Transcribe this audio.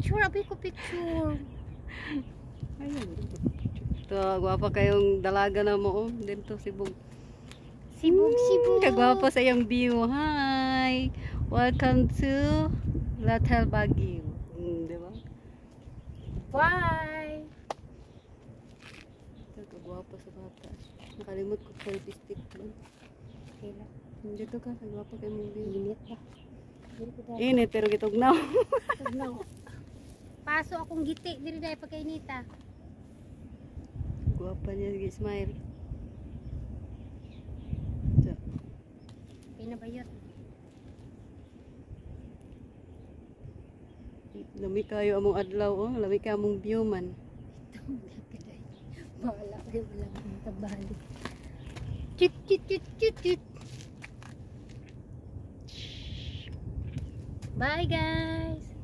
Picture, abi ko picture. Ayun. Ito, gwapa kayong dalaga na mo. Dito sibog. Sibog. Kagwapa sa iyong view. Hi! Welcome to Latal Baguio. Diba? Bye. Ito, kagwapa sa bata. Nakalimot ko selfie stick lang. Kaya Dito ka, kagwapa kayo mong view. init ba? Init, pero gitugnaw. Tugnaw. Paso akong giti diri dai pagkainita. Gwapa niya, sige, smile. Pinabayot. Lami kayo among adlaw, oh. Lami kayo among view man. Wala kayo wala akong tabali. Chit. Bye guys.